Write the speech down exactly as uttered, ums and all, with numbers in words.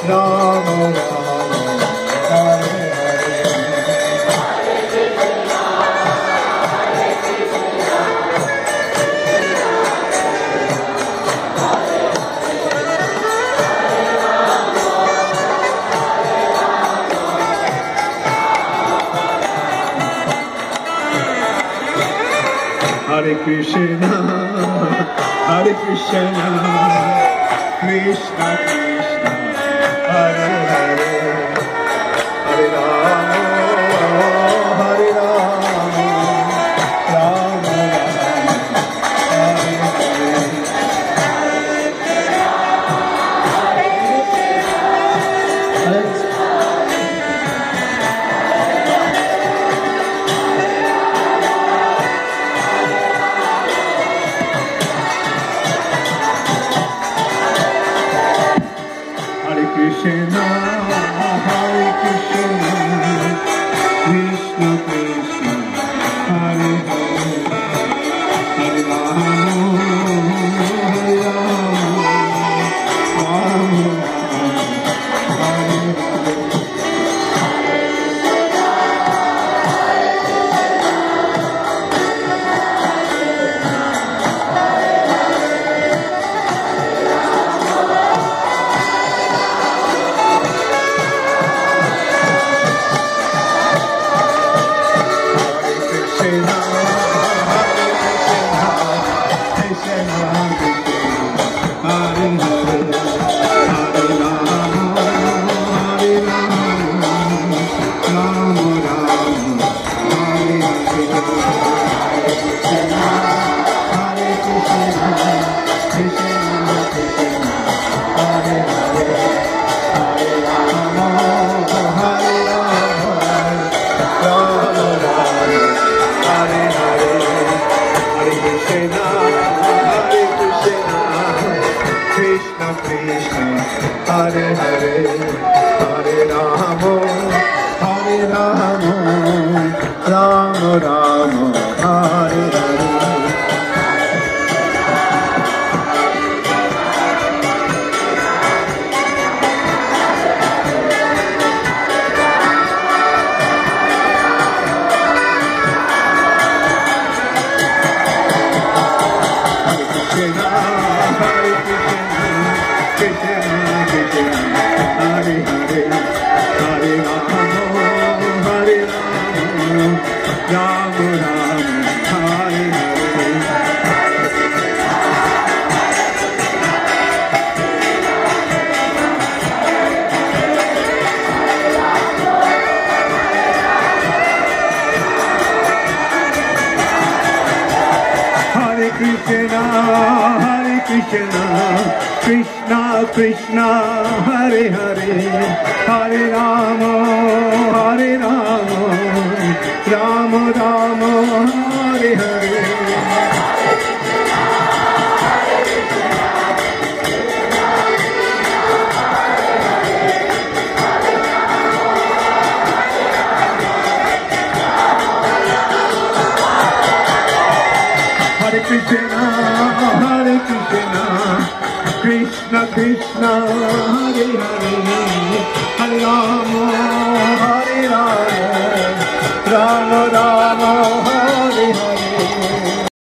Hare Krishna, Hare Krishna, Krishna Krishna, Hare Hare, Hare Rama, Hare Rama, Rama Rama, Hare Hare. Krishna, Hare Krishna, Krishna Krishna, Hare Hare, Hare Rama, Hare Rama, Rama Rama, Hare Hare. Hare Hare, Hare Rama, Hare Rama, Rama Rama, Hare Hare. Krishna, Hare Krishna, Krishna Krishna, Hare Hare, Hare Rama, Hare Rama, Rama Rama, Hare Hare. Hare Krishna, Hare Krishna, Krishna Krishna, Hare Hare, Hare Rama, Hare Rama, Rama Rama, Hare Hare.